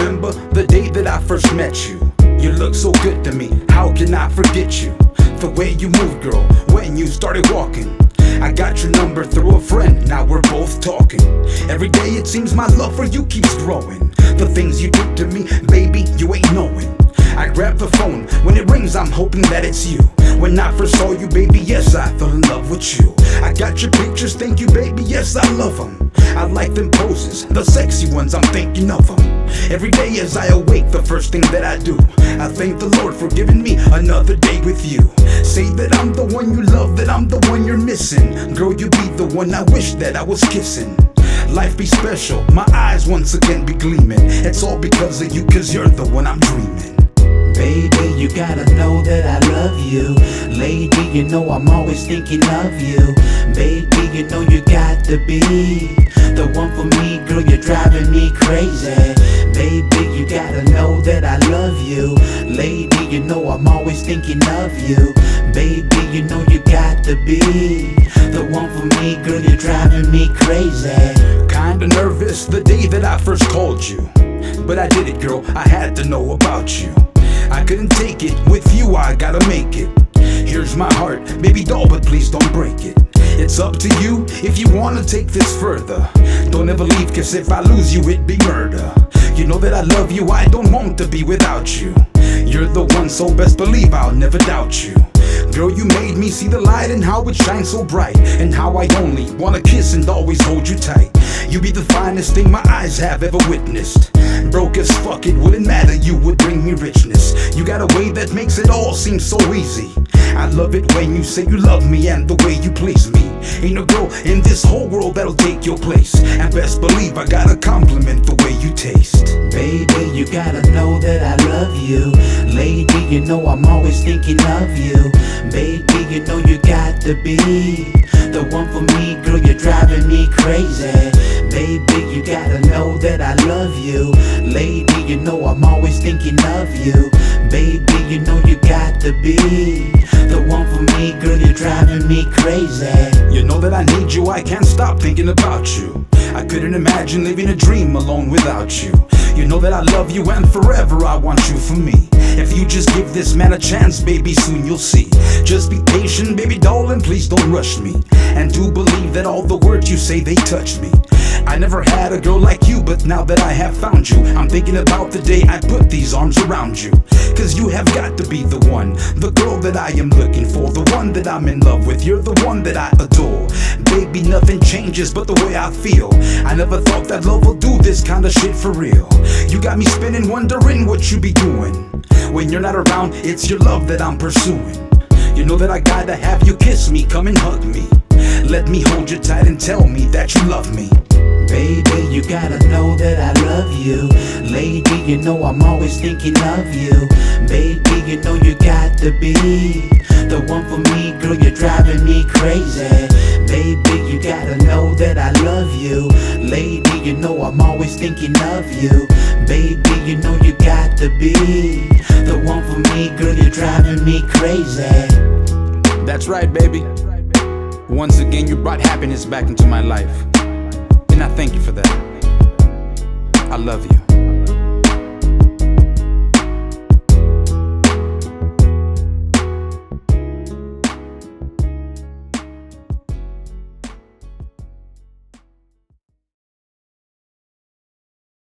remember the day that I first met you. You look so good to me, how can I forget you? The way you move, girl, when you started walking. I got your number through a friend, now we're both talking. Every day it seems my love for you keeps growing. The things you do to me, baby, you ain't knowing. I grab the phone, when it rings I'm hoping that it's you. When I first saw you, baby, yes, I fell in love with you. I got your pictures, thank you, baby, yes, I love them. I like them poses, the sexy ones, I'm thinking of them. Every day as I awake, the first thing that I do, I thank the Lord for giving me another day with you. Say that I'm the one you love, that I'm the one you're missing. Girl, you be the one I wish that I was kissing. Life be special, my eyes once again be gleaming. It's all because of you, cause you're the one I'm dreaming. Baby, you gotta know that I love you. Lady, you know I'm always thinking of you. Baby, you know you got to be the one for me, girl, you're driving me crazy. Baby, you gotta know that I love you. Lady, you know I'm always thinking of you. Baby, you know you got to be the one for me, girl, you're driving me crazy. Kinda nervous the day that I first called you, but I did it, girl, I had to know about you. I couldn't take it, with you I gotta make it. Here's my heart, baby doll, but please don't break it. It's up to you if you wanna take this further. Don't ever leave, cause if I lose you it'd be murder. You know that I love you, I don't want to be without you. You're the one, so best believe I'll never doubt you. Girl, you made me see the light and how it shines so bright, and how I only wanna kiss and always hold you tight. You be the finest thing my eyes have ever witnessed. Broke as fuck, it wouldn't matter, you would bring me richness. You got a way that makes it all seem so easy. I love it when you say you love me and the way you please me. Ain't no girl in this whole world that'll take your place, and best believe I gotta compliment the way you taste. Baby, you gotta know that I love you. Lady, you know I'm always thinking of you. Baby, you know you got to be the one for me, girl, you're driving me crazy. Baby, you gotta know that I love you. Lady, you know I'm always thinking of you. Baby, you know you got to be the one for me, girl, you're driving me crazy. You know that I need you, I can't stop thinking about you. I couldn't imagine living a dream alone without you. You know that I love you and forever I want you for me. If you just give this man a chance, baby, soon you'll see. Just be patient, baby doll, and please don't rush me. And do believe that all the words you say, they touch me. I never had a girl like you, but now that I have found you, I'm thinking about the day I put these arms around you. Cause you have got to be the one, the girl that I am looking for, the one that I'm in love with, you're the one that I adore. Baby, nothing changes but the way I feel. I never thought that love will do this kind of shit for real. You got me spinning, wondering what you be doing. When you're not around, it's your love that I'm pursuing. You know that I gotta have you kiss me, come and hug me. Let me hold you tight and tell me that you love me. Baby, you gotta know that I love you. Lady, you know I'm always thinking of you. Baby, you know you got to be the one for me, girl, you're driving me crazy. Baby, you gotta know that I love you. Lady, you know I'm always thinking of you. Baby, you know you got to be the one for me, girl, you're driving me crazy. That's right, baby. Once again you brought happiness back into my life, and I thank you for that. I love you.